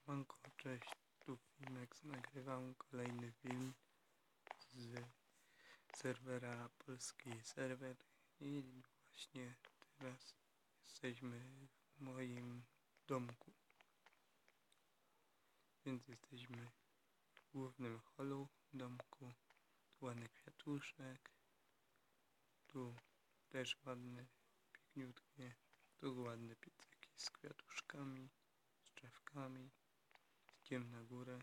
Siemanko, cześć, tu Filmex, nagrywam kolejny film z serwera Polski Serwer i właśnie teraz jesteśmy w moim domku, więc jesteśmy w głównym holu domku. Tu ładny kwiatuszek, tu też ładne, piękniutkie, tu ładne piecyki z kwiatuszkami, z drzewkami. Idziemy na górę.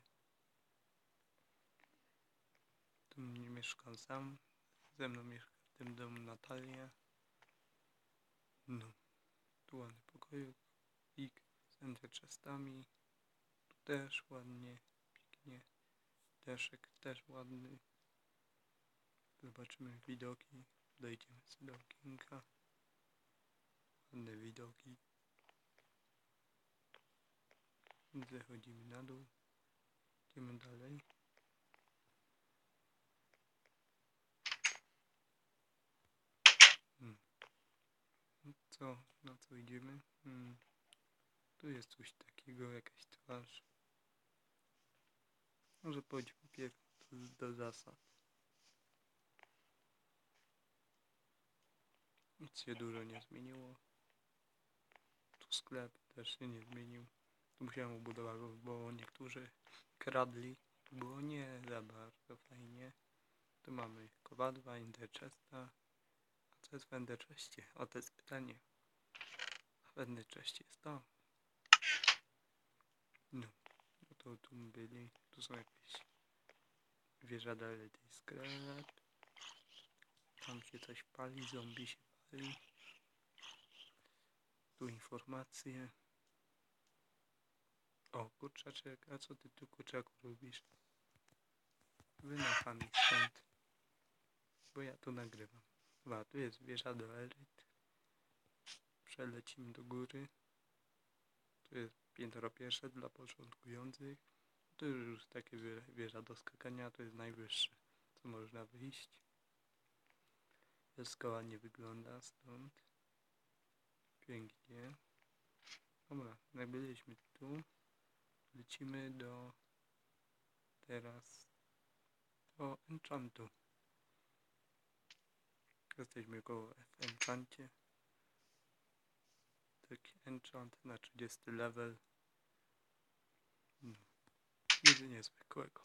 Tu nie mieszkam sam, ze mną mieszka w tym domu Natalia. No, tu ładny pokoik z enterchestami. Tu też ładnie, pięknie. Deszek też ładny. Zobaczymy widoki. Dojdziemy sobie do okienka. Ładne widoki. Zechodzimy na dół. Idziemy dalej. Na co idziemy? Tu jest coś takiego, jakaś twarz. Może pójdźmy pierw do zasad. Nic się dużo nie zmieniło. Tu sklep też się nie zmienił. Tu musiałem ubudować, bo niektórzy kradli. Było nie za bardzo fajnie. Tu mamy kowadła, enderchesta. A co jest w enderchestie? O, to jest pytanie. A w enderchestie jest to. No to tu byli. Tu są jakieś wieża dalej, tej sklep. Tam się coś pali, zombie się pali. Tu informacje. O, kurczaczek, a co ty tu, kurczaku, robisz? Wynocha mi stąd, bo ja tu nagrywam. A, tu jest wieża do elit. Przelecimy do góry. Tu jest piętro pierwsze dla początkujących. Tu już takie wieża do skakania, to jest najwyższe, co można wyjść. Wszystko ładnie wygląda stąd. Pięknie. Dobra, jak byliśmy tu, lecimy teraz do enchantu. Jesteśmy koło enchancie. Taki enchant na 30 level. No, nic niezwykłego.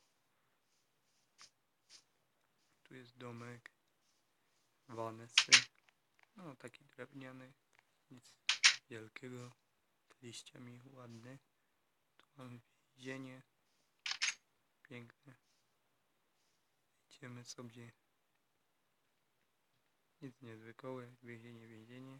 Tu jest domek Vanessy. No, taki drewniany. Nic wielkiego. Liściami ładny. Tu mamy więzienie. Piękne. Idziemy sobie. Nic niezwykłego, jak więzienie.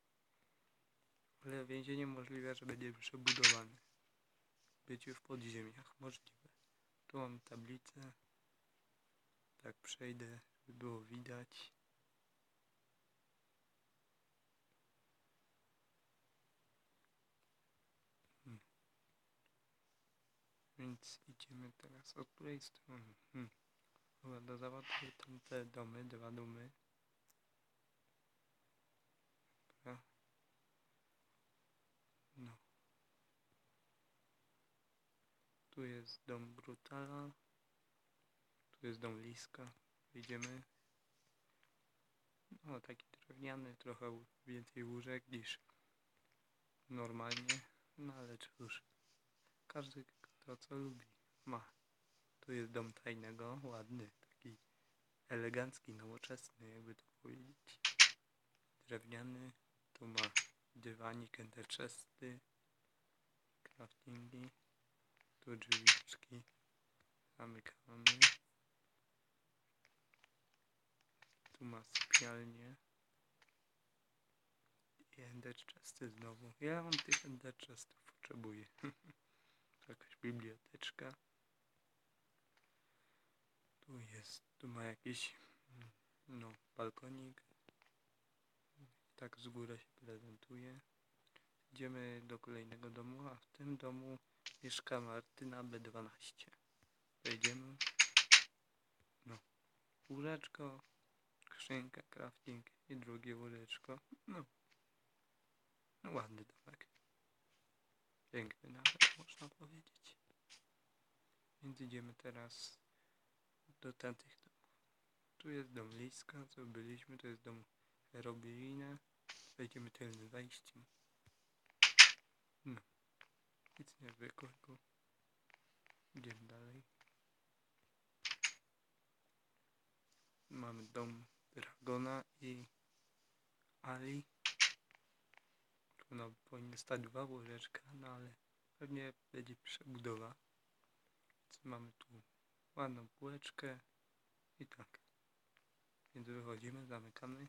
Ale więzienie możliwe, że będzie przebudowane. Być w podziemiach, możliwe. Tu mam tablicę. Tak przejdę, żeby było widać. Więc idziemy teraz od której strony? Chyba do załatwię te domy, 2 domy. Dobra. No. Tu jest dom Brutala. Tu jest dom Liska. Idziemy. No, taki drewniany, trochę więcej łóżek niż normalnie. No ale cóż, każdy kto co lubi ma. Tu jest dom tajnego, ładny, taki elegancki, nowoczesny, jakby to powiedzieć. Drewniany. Tu ma dywanik, enterchesty, craftingi. Tu drzwiczki. Zamykamy. Tu ma sypialnię. I enderchesty znowu. Ja mam tych enderchestów, potrzebuję. Tu jakaś biblioteczka. Tu ma jakiś balkonik. Tak z góry się prezentuje. Idziemy do kolejnego domu, a w tym domu mieszka Martyna B12. Wejdziemy. No, łóżeczko, skrzynka, crafting i drugie łóżeczko. No, ładny domek. Piękny nawet. można powiedzieć. Więc idziemy teraz do tamtych domów. Tu jest dom Liska, co byliśmy, to jest dom Robina. Wejdziemy tylnym wejściem. No, nic niezwykłego. Idziemy dalej. Mamy dom Dragona i Ali. Tu powinny stać 2 łóżeczka, no ale pewnie będzie przebudowa. Więc mamy tu ładną półeczkę i tak. Więc wychodzimy, zamykamy.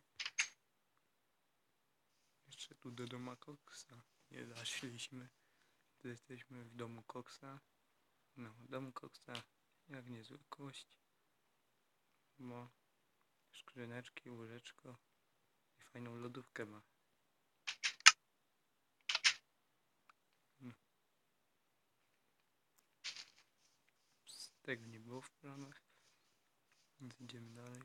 Jeszcze tu do doma Koksa nie zaszliśmy. Tu jesteśmy w domu Koksa. No, dom Koksa jak niezwykłość. Ma skrzyneczki, łóżeczko i fajną lodówkę ma. No. Tego nie było w planach. Więc idziemy dalej.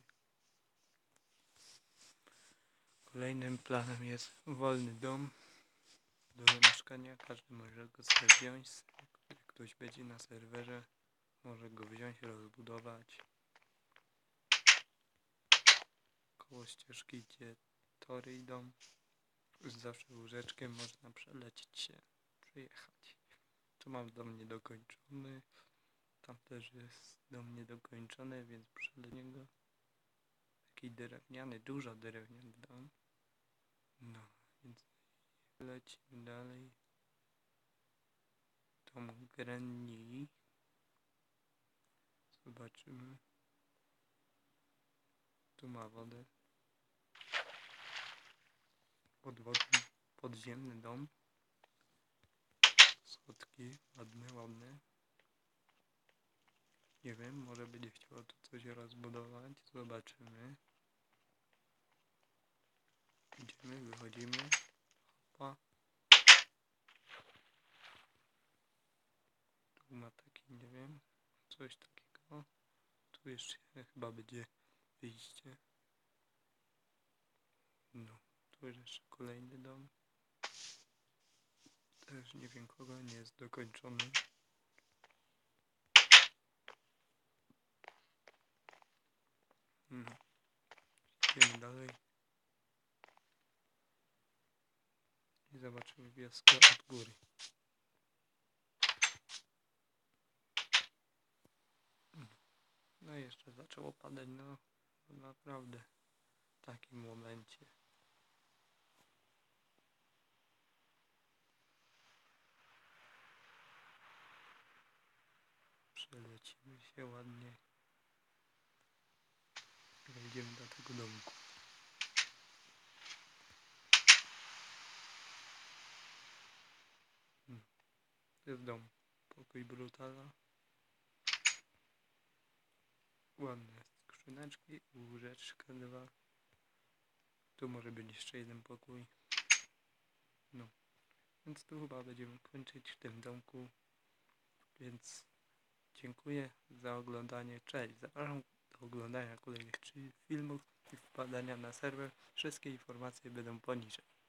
Kolejnym planem jest wolny dom do zamieszkania. Każdy może go sobie wziąć. Jak ktoś będzie na serwerze, może go wziąć, rozbudować. Koło ścieżki idzie tory i dom. Zawsze łóżeczkiem można przelecieć się, przejechać. Tu mam dom niedokończony. Tam też jest dom niedokończony, więc przed niego taki drewniany, dużo drewniany dom. No, więc lecimy dalej. Dom Granny. Zobaczymy. Tu ma wodę. Podwodny, podziemny dom. Schodki, ładne, ładne. Nie wiem, może będzie chciało tu coś rozbudować. Zobaczymy. Idziemy, wychodzimy. Hopa. Tu ma taki, nie wiem, coś takiego. Tu jeszcze chyba będzie wyjście. No, tu jeszcze kolejny dom. Też nie wiem kogo, nie jest dokończony. No. Idziemy dalej. I zobaczymy wioskę od góry. No i jeszcze zaczęło padać, no naprawdę w takim momencie. Przelecimy się ładnie. Wejdziemy do tego domku. To jest dom. Pokój Brutala. Ładne skrzyneczki, łóżeczka 2. Tu może być jeszcze jeden pokój. No. Więc tu chyba będziemy kończyć w tym domku. Więc dziękuję za oglądanie. Cześć. Zapraszam do oglądania kolejnych 3 filmów i wpadania na serwer. Wszystkie informacje będą poniżej.